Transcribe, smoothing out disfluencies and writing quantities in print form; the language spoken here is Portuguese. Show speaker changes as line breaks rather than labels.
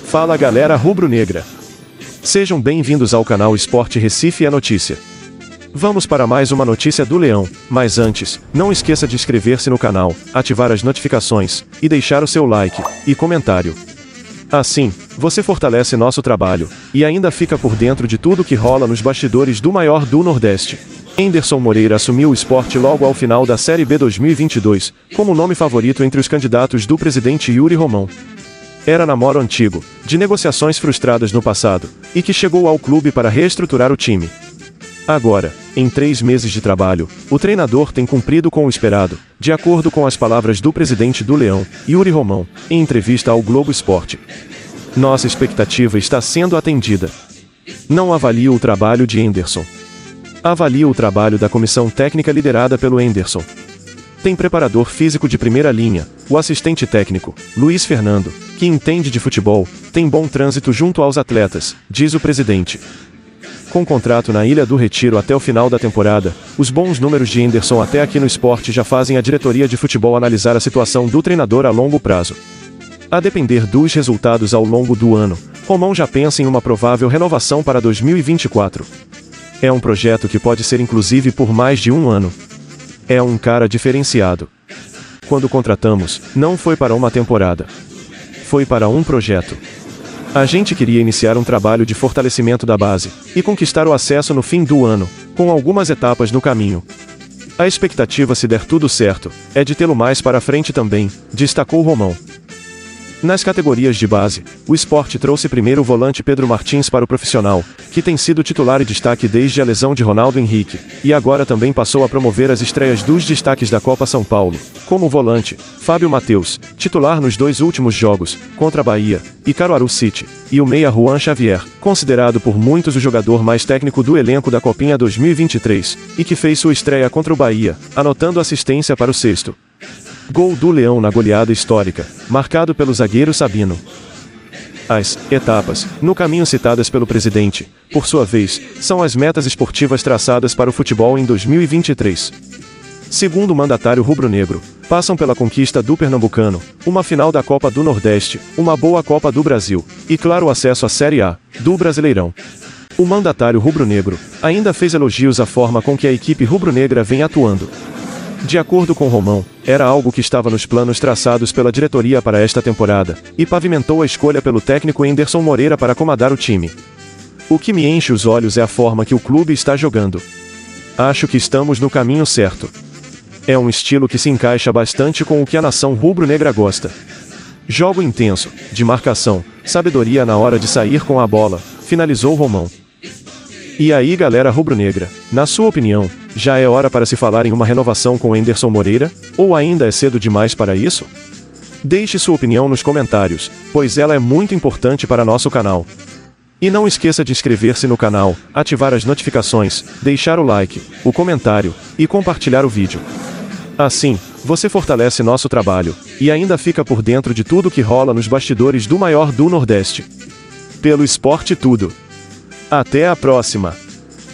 Fala galera rubro-negra. Sejam bem-vindos ao canal Esporte Recife é Notícia. Vamos para mais uma notícia do Leão, mas antes, não esqueça de inscrever-se no canal, ativar as notificações, e deixar o seu like e comentário. Assim, você fortalece nosso trabalho, e ainda fica por dentro de tudo que rola nos bastidores do maior do Nordeste. Enderson Moreira assumiu o Sport logo ao final da Série B 2022, como nome favorito entre os candidatos do presidente Yuri Romão. Era namoro antigo, de negociações frustradas no passado, e que chegou ao clube para reestruturar o time. Agora, em 3 meses de trabalho, o treinador tem cumprido com o esperado, de acordo com as palavras do presidente do Leão, Yuri Romão, em entrevista ao Globo Esporte. Nossa expectativa está sendo atendida. Não avalio o trabalho de Enderson. Avalio o trabalho da comissão técnica liderada pelo Enderson. Tem preparador físico de primeira linha, o assistente técnico, Luiz Fernando, que entende de futebol, tem bom trânsito junto aos atletas, diz o presidente. Com contrato na Ilha do Retiro até o final da temporada, os bons números de Enderson até aqui no esporte já fazem a diretoria de futebol analisar a situação do treinador a longo prazo. A depender dos resultados ao longo do ano, Romão já pensa em uma provável renovação para 2024. É um projeto que pode ser inclusive por mais de um ano. É um cara diferenciado. Quando contratamos, não foi para uma temporada. Foi para um projeto. A gente queria iniciar um trabalho de fortalecimento da base, e conquistar o acesso no fim do ano, com algumas etapas no caminho. A expectativa, se der tudo certo, é de tê-lo mais para frente também, destacou Romão. Nas categorias de base, o Sport trouxe primeiro o volante Pedro Martins para o profissional, que tem sido titular e destaque desde a lesão de Ronaldo Henrique, e agora também passou a promover as estreias dos destaques da Copa São Paulo, como o volante, Fábio Matheus, titular nos 2 últimos jogos, contra Bahia e Caruaru City, e o meia Juan Xavier, considerado por muitos o jogador mais técnico do elenco da Copinha 2023, e que fez sua estreia contra o Bahia, anotando assistência para o 6º gol do Leão na goleada histórica, marcado pelo zagueiro Sabino. As etapas, no caminho citadas pelo presidente, por sua vez, são as metas esportivas traçadas para o futebol em 2023. Segundo o mandatário rubro-negro, passam pela conquista do Pernambucano, uma final da Copa do Nordeste, uma boa Copa do Brasil, e claro o acesso à Série A, do Brasileirão. O mandatário rubro-negro ainda fez elogios à forma com que a equipe rubro-negra vem atuando. De acordo com Romão, era algo que estava nos planos traçados pela diretoria para esta temporada, e pavimentou a escolha pelo técnico Enderson Moreira para comandar o time. O que me enche os olhos é a forma que o clube está jogando. Acho que estamos no caminho certo. É um estilo que se encaixa bastante com o que a nação rubro-negra gosta. Jogo intenso, de marcação, sabedoria na hora de sair com a bola, finalizou Romão. E aí galera rubro-negra, na sua opinião, já é hora para se falar em uma renovação com Enderson Moreira, ou ainda é cedo demais para isso? Deixe sua opinião nos comentários, pois ela é muito importante para nosso canal. E não esqueça de inscrever-se no canal, ativar as notificações, deixar o like, o comentário, e compartilhar o vídeo. Assim, você fortalece nosso trabalho, e ainda fica por dentro de tudo que rola nos bastidores do maior do Nordeste. Pelo Esporte Tudo. Até a próxima!